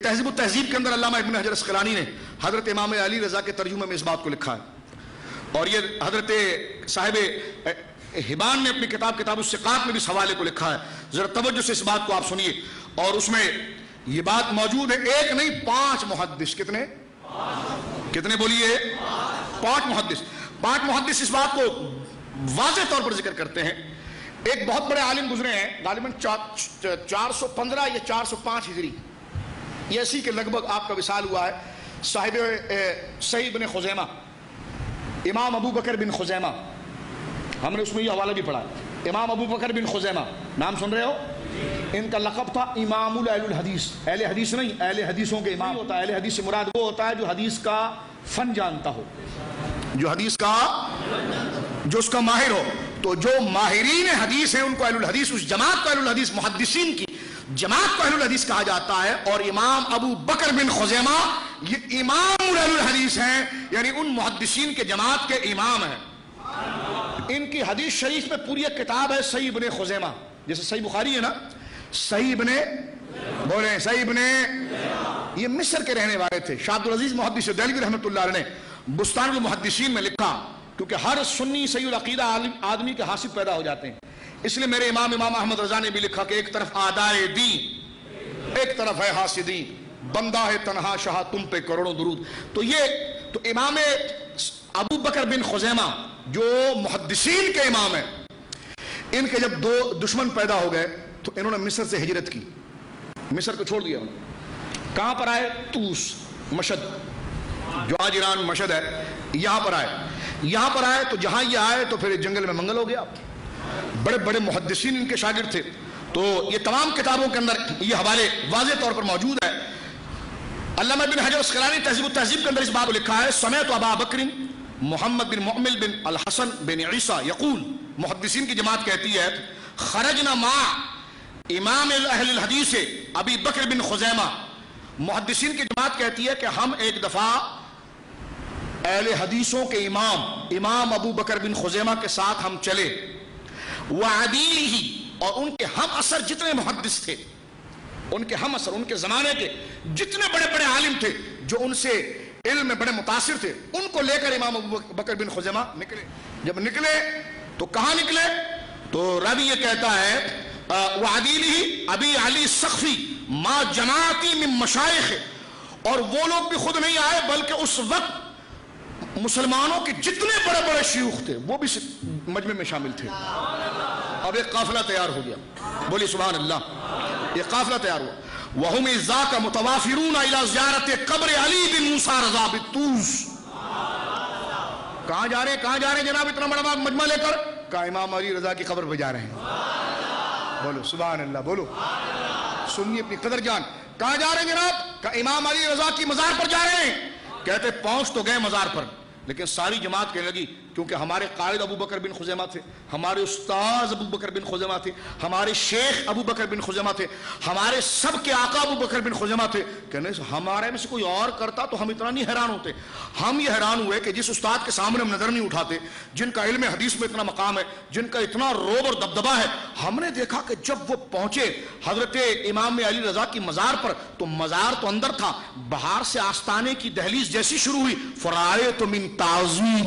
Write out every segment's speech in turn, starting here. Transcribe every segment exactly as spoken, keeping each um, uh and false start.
تہذیب التہذیب کے اندر علامہ ابن حجر اسقلانی نے حضرت امام علی رضا کے ترجمے میں اس بات کو لکھا ہے، اور یہ حضرت صاحب حبان نے اپنی کتاب کتاب الثقات میں بھی اس حوالے کو لکھا ہے. ذرا توجہ سے اس بات کو آپ سنیے، اور اس میں یہ بات موجود ہے. ایک نہیں پانچ محدث، کتنے کتنے بولیے؟ پانچ محدث. پانچ محدث اس بات کو واضح طور پر ذکر کرتے ہیں. ایک بہت بڑے عالم گزرے ہیں غالباً چار سو پندرہ یا چار سو پانچ ہجری، یہ اسی کے لگ بھگ آپ کا وصال ہوا ہے. صاحب صحیح بن خزیمہ، امام ابو بکر بن خزیمہ، ہم نے اس میں یہ حوالہ بھی پڑھا ہے. امام ابو بکر بن خزیمہ، نام سن رہے ہو؟ ان کا لقب تھا امام اہل الحدیث. اہل حدیث نہیں، اہل حدیثوں کے امام ہوتا ہے. اہل حدیث سے مراد وہ ہوتا ہے جو حدیث کا فن جانتا ہو، جو حدیث کا جو اس کا ماہر ہو. تو جو ماہرین حدیث ہیں ان کو اہل الحدیث، اس جماعت کو اہل الحدیث، محدثین کی جماعت کو اہل الحدیث کہا جاتا ہے. اور امام ابو بکر بن خزیمہ یہ امام اہل الحدیث ہیں، یعنی ان محدثین کے جماعت کے امام ہیں. ان کی حدیث شریف میں پوری ایک کتاب ہے صحیح ابن خزیمہ، جیسے صحیح بخاری ہے نا، صحیح ابن بولیں صحیح ابن. یہ مصر کے رہنے والے تھے. شاہ عبدالعزیز محدث دہلوی رحمۃ اللہ علیہ نے بستان المحدثین میں لکھا، کیونکہ ہر سنی صحیح العقیدہ آدمی کے حاسب پیدا ہو جاتے ہیں، اس لیے میرے امام امام احمد رضا نے بھی لکھا کہ ایک طرف آدائے دین، ایک طرف ہے حاسدین، بندہ ہے تنہا شاہ تم پہ کروڑوں درود. تو یہ تو امام ابو بکر بن خزیمہ جو محدثین کے امام ہیں، ان کے جب دو دشمن پیدا ہو گئے تو انہوں نے مصر سے ہجرت کی، مصر کو چھوڑ دیا. انہوں نے کہاں پر آئے؟ طوس، مشہد، جو آج ایران مشہد ہے، یہاں پر آئے. یہاں پر آئے تو جہاں یہ آئے تو پھر جنگل میں منگل ہو گیا. بڑے بڑے محدثین ان کے شاگرد تھے. تو یہ تمام کتابوں کے اندر یہ حوالے واضح طور پر موجود ہے. علامہ ابن حجر اسقلانی تہذیب التہذیب کے اندر اس باب لکھا ہے، سمعت ابا بکر محمد بن معمل بن الحسن بن عیسیٰ یقول، محدثین کی جماعت کہتی ہے، خرجنا مع امام اہل الحدیث ابی بکر بن خزیمہ. محدثین کی جماعت کہتی ہے کہ ہم ایک دفعہ اہل حدیثوں کے امام امام ابو بکر بن خزیمہ کے ساتھ ہم چلے، وعدیلہ، اور ان کے ہم اثر جتنے محدث تھے، ان کے ہم اثر، ان کے زمانے کے جتنے بڑے بڑے عالم تھے جو ان سے علم میں بڑے متاثر تھے، ان کو لے کر امام ابو بکر بن خزیمہ نکلے. جب نکلے تو کہاں نکلے؟ تو راوی یہ کہتا ہے وعدیلہ ابی علی سخفی ما جماعتی من مشائخ، اور وہ لوگ بھی خود نہیں آئے بلکہ اس وقت مسلمانوں کے جتنے بڑے بڑے شیوخ تھے وہ بھی مجمع میں شامل تھے. اب ایک قافلہ تیار ہو گیا، بولی سبحان اللہ. یہ قافلہ تیار ہوا. وَهُمْ إِذَاكَ مُتَوَافِرُونَ إِلَى زِيَارَةِ قبر علی بن موسیٰ رضا بالطوس. کہاں جا رہے ہیں کہاں جا رہے ہیں جناب اتنا بڑا مجمع لے کر؟ کہا امام علی رضا کی قبر پہ جا رہے ہیں. بولو سبحان اللہ، بولو سنی اپنی قدر جان. کہاں جا رہے ہیں جناب؟ کہا امام علی رضا کی مزار پر جا رہے ہیں. کہتے پہنچ تو گئے مزار پر، لیکن ساری جماعت کہنے لگی، کیونکہ ہمارے قائد ابو بکر بن خزیمہ تھے، ہمارے استاذ ابو بکر بن خزیمہ تھے، ہمارے شیخ ابو بکر بن خزیمہ تھے، ہمارے سب کے آقا ابو بکر بن خزیمہ تھے. کہنے ہمارے میں سے کوئی اور کرتا تو ہم اتنا نہیں حیران ہوتے. ہم یہ حیران ہوئے کہ جس استاد کے سامنے ہم نظر نہیں اٹھاتے، جن کا علم حدیث میں اتنا مقام ہے، جن کا اتنا روب اور دبدبہ ہے، ہم نے دیکھا کہ جب وہ پہنچے حضرت امام علی رضا کی مزار پر تو مزار تو اندر تھا، باہر سے آستانے کی دہلیز جیسی شروع ہوئی، فرائیت من تعظیم.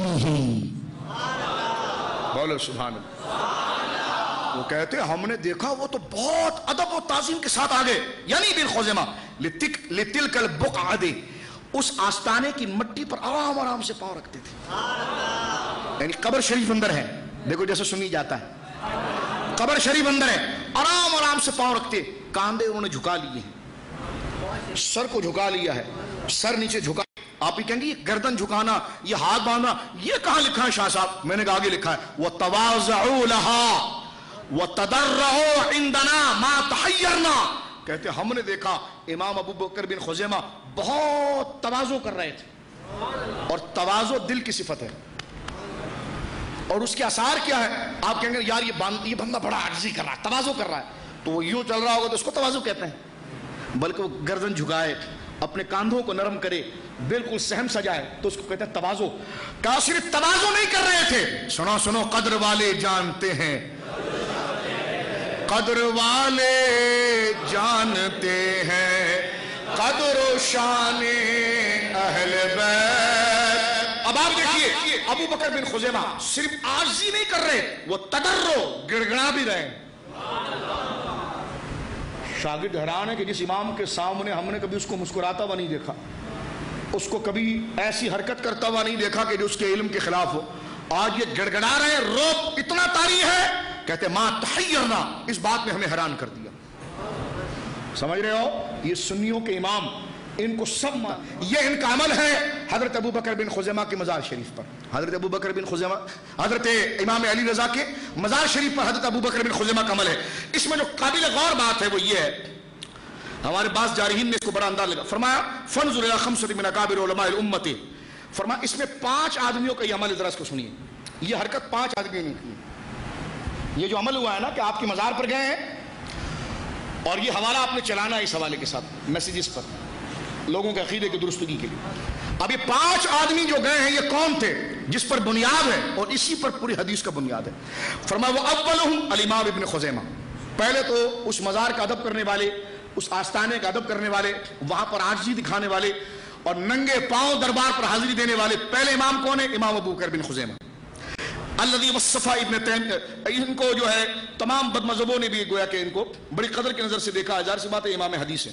بولو سبحان اللہ. وہ کہتے ہم نے دیکھا وہ تو بہت ادب و تعظیم کے ساتھ آگے، یعنی بن خزیمہ لتلک البقعہ، اس آستانے کی مٹی پر آرام آرام سے پاؤں رکھتے تھے. یعنی قبر شریف اندر ہے، دیکھو جیسے سنی جاتا ہے، قبر شریف اندر ہے، آرام آرام سے پاؤں رکھتے. کاندھے انہوں نے جھکا لیے ہیں، سر کو جھکا لیا ہے، سر نیچے جھکا. آپ ہی کہیں گے یہ گردن جھکانا، یہ ہاتھ باندھنا، یہ کہاں لکھا ہے شاہ صاحب؟ میں نے کہا آگے لکھا ہے وَتَوَاضَعُوا لَهَا وَتَدَرَّعُوا عِنْدَنَا مَا تَحَيَّرْنَا. کہتے ہم نے دیکھا امام ابو بکر بن خزیمہ بہت تواضع کر رہے تھے، اور تواضع دل کی صفت ہے، اور اس کے آثار کیا ہے؟ آپ کہیں گے یار یہ بندہ بڑا عاجزی کر رہا ہے، تواضع کر رہا ہے، تو وہ یوں چل رہا ہوگا تو اس کو تواضع کہتے ہیں. بلکہ وہ گردن جھکائے، اپنے کاندھوں کو نرم کرے، بالکل سہم سجائے، تو اس کو کہتے ہیں تواضع. کہا صرف تواضع نہیں کر رہے تھے، سنو سنو قدر والے جانتے ہیں، قدر والے جانتے ہیں، قدر शान अहल बैत। अब आप देखिए ابو بکر بن خزیمہ صرف عاجزی نہیں کر رہے، وہ تضرع گڑگڑا بھی رہے۔ شاگرد حیران ہے کہ جس امام کے سامنے ہم نے کبھی اس کو مسکراتا ہوا نہیں دیکھا، اس کو کبھی ایسی حرکت کرتا ہوا نہیں دیکھا کہ جو اس کے علم کے خلاف ہو، آج یہ گڑگڑا رہے ہیں، روب اتنا طاری ہے، کہتے ما تحیرنا، اس بات نے ہمیں حیران کر دیا۔ سمجھ رہے ہو؟ یہ سنیوں کے امام، ان کو سب یہ ان کا عمل ہے حضرت ابو بکر بن خزیمہ کے مزار شریف پر۔ حضرت ابو بکر بن خزیمہ، حضرت امام علی رضا کے مزار شریف پر حضرت ابو بکر بن خزیمہ کا عمل ہے۔ اس میں جو قابل غور بات ہے وہ یہ ہے، ہمارے بعض جارحین نے اس کو بڑا انداز لگا، فرمایا فانظر الی خمسۃ من اکابر علماء الامۃ، فرمایا اس میں پانچ آدمیوں کا یہ عمل، ذرا اس کو سنیے، یہ حرکت پانچ آدمیوں نے کی۔ یہ جو عمل ہوا ہے نا کہ آپ کی مزار پر گئے ہیں اور یہ حوالہ آپ نے چلانا ہے، اس حوالے کے ساتھ میسیجز پر لوگوں کے عقیدے کی درستگی کے لیے۔ اب یہ پانچ آدمی جو گئے ہیں یہ کون تھے؟ جس پر بنیاد ہے اور اسی پر پوری حدیث کا بنیاد ہے۔ فرمایا وہ اولہم الامام ابن خزیمہ، پہلے تو اس مزار کا ادب کرنے والے، اس آستانے کا ادب کرنے والے، وہاں پر عاجزی دکھانے والے اور ننگے پاؤں دربار پر حاضری دینے والے پہلے امام کون ہے؟ امام ابو بکر بن خزیمہ الذی وصف ابن تیمیہ۔ ان کو جو ہے تمام بد مذہبوں نے بھی گویا کہ ان کو بڑی قدر کی نظر سے دیکھا، ظاہر سی بات ہے امام حدیث ہے۔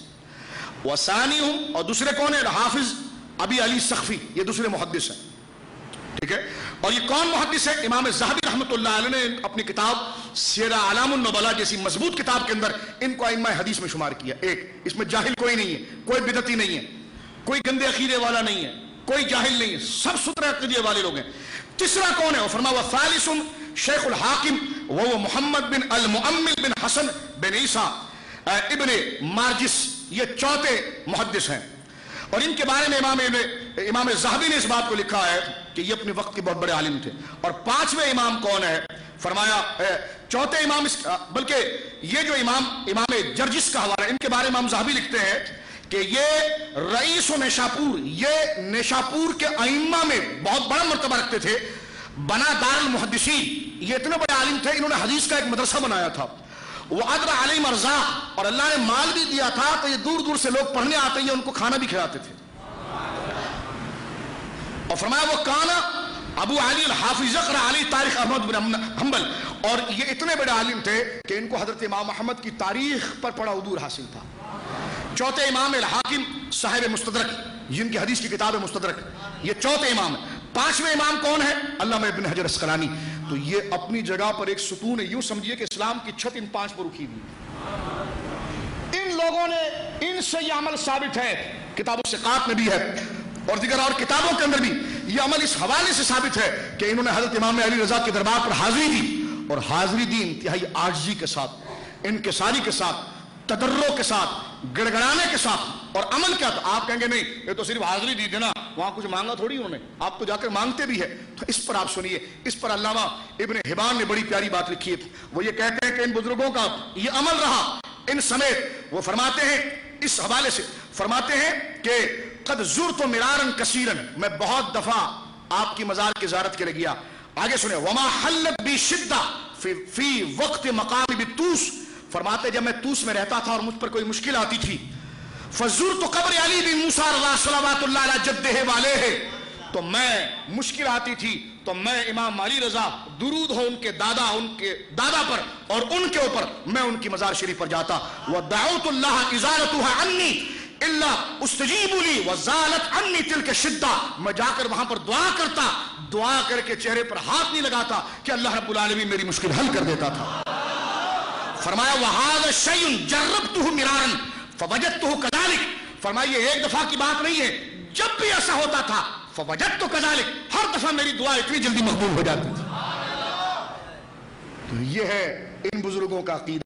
وثانیہم، اور دوسرے کون ہیں؟ حافظ ابی علی سقفی، یہ دوسرے محدث ہیں، ٹھیک ہے۔ اور یہ کون محدث ہے؟ امام ذہبی رحمۃ اللہ علیہ نے اپنی کتاب سیر اعلام النبلاء جیسی مضبوط کتاب کے اندر ان کو ائمہ حدیث میں شمار کیا۔ ایک اس میں جاہل کوئی نہیں ہے، کوئی بدعتی نہیں ہے، کوئی گندے عقیدے والا نہیں ہے، کوئی جاہل نہیں ہے، سب ستھرے عقیدے والے لوگ ہیں۔ تیسرا کون ہے؟ وہ فرمایا وثالث شیخ الحاکم وهو محمد بن المؤمل بن حسن بن عیسیٰ ابن مارجس، یہ چوتھے محدث ہیں۔ اور ان کے بارے میں امام امام ذہبی نے اس بات کو لکھا ہے کہ یہ اپنے وقت کے بہت بڑے عالم تھے۔ اور پانچویں امام کون ہے؟ فرمایا چوتھے امام، بلکہ یہ جو امام امام جرجس کا حوالہ، ان کے بارے میں امام ذہبی لکھتے ہیں کہ یہ رئیس و نیشاپور، یہ نیشاپور کے ائمہ میں بہت بڑا مرتبہ رکھتے تھے، بنا دار المحدثین، یہ اتنے بڑے عالم تھے، انہوں نے حدیث کا ایک مدرسہ بنایا تھا۔ وہ ادرا علیہ مرزا، اور اللہ نے مال بھی دیا تھا تو یہ دور دور سے لوگ پڑھنے آتے ہیں، ان کو کھانا بھی کھلاتے تھے۔ اور فرمایا وہ کانا ابو علی الحافظ اقرا علی تاریخ احمد بن حنبل، اور یہ اتنے بڑے عالم تھے کہ ان کو حضرت امام احمد کی تاریخ پر بڑا عبور حاصل تھا۔ چوتھے امام الحاکم صاحب مستدرک، جن کی حدیث کی کتاب ہے مستدرک، یہ چوتھے امام ہیں۔ پانچویں امام کون ہے؟ علامہ ابن حجر اسقلانی۔ تو یہ اپنی جگہ پر ایک ستون ہے، یوں سمجھیے کہ اسلام کی چھت ان پانچ پر رکھی ہوئی۔ ان لوگوں نے، ان سے یہ عمل ثابت ہے، کتاب الثقات میں بھی ہے اور دیگر اور کتابوں کے اندر بھی یہ عمل اس حوالے سے ثابت ہے کہ انہوں نے حضرت امام علی رضا کے دربار پر حاضری دی، اور حاضری دی انتہائی عاجزی کے ساتھ، انکساری کے ساتھ، تضرع کے ساتھ، گڑگڑانے کے ساتھ۔ اور عمل کیا تھا؟ آپ کہیں گے نہیں یہ تو صرف حاضری دی تھی نا، وہاں کچھ مانگا تھوڑی انہوں نے، آپ تو جا کر مانگتے بھی ہے۔ تو اس پر آپ سنیے، اس پر علامہ ابن حبان نے بڑی پیاری بات لکھی ہے۔ وہ یہ کہتے ہیں کہ ان بزرگوں کا یہ عمل رہا ان سمیت۔ وہ فرماتے ہیں اس حوالے سے، فرماتے ہیں کہ قد زرت مرارا کثیرا، میں بہت دفعہ آپ کی مزار کی زیارت کے لیے گیا۔ آگے سنیں، وما حلت بی شدہ فی وقت مقام بطوس، فرماتے جب میں طوس میں رہتا تھا اور مجھ پر کوئی مشکل آتی تھی، فزرت قبر علی بن موسیٰ صلوات اللہ علیہ جدہ والے ہے، تو میں مشکل آتی تھی تو میں امام علی رضا درود ہو ان کے دادا ان کے دادا پر اور ان کے اوپر، میں ان کی مزار شریف پر جاتا۔ وَدَعُوتُ اللَّهَ إِزَالَتُهَا عَنِّي إِلَّا أُسْتَجِيبُ لِي وَزَالَتْ عَنِّي تِلْكَ الشِّدَّةُ، میں جا کر وہاں پر دعا کرتا، دعا کر کے چہرے پر ہاتھ نہیں لگاتا کہ اللہ رب العالمین میری مشکل حل کر دیتا تھا۔ فرمایا وَهَذَا الشَّيْءُ جَرَّبْتُهُ مِرَارًا فَوَجَدْتُهُ كَذَلِكَ، فرمایا یہ ایک دفعہ کی بات نہیں ہے، جب بھی ایسا ہوتا تھا فوجدت كذلك، ہر دفعہ میری دعا اتنی جلدی مقبول ہو جاتی تھی۔ تو یہ ہے ان بزرگوں کا عقیدہ۔